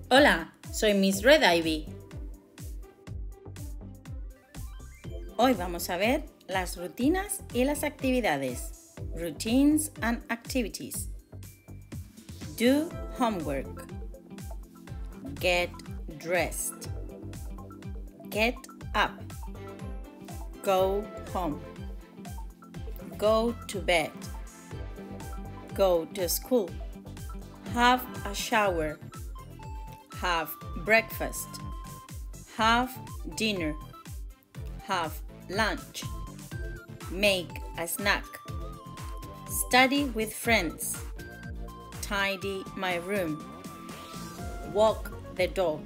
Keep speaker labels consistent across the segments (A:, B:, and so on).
A: Hola, soy Miss Red Ivy. Hoy vamos a ver las rutinas y las actividades. Routines and activities. Do homework. Get dressed. Get up. Go home. Go to bed. Go to school. Have a shower. Have breakfast. Have dinner. Have lunch. Make a snack. Study with friends. Tidy my room. Walk the dog.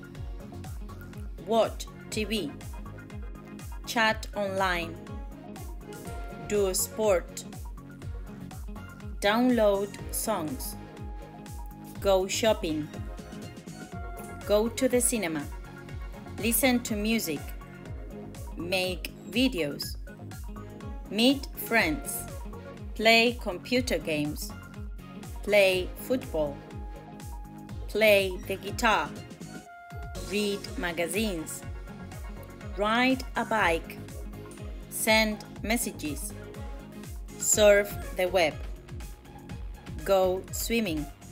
A: Watch TV. Chat online. Do sport. Download songs. Go shopping. Go to the cinema. Listen to music. Make videos. Meet friends. Play computer games. Play football. Play the guitar. Read magazines. Ride a bike. Send messages. Surf the web. Go swimming.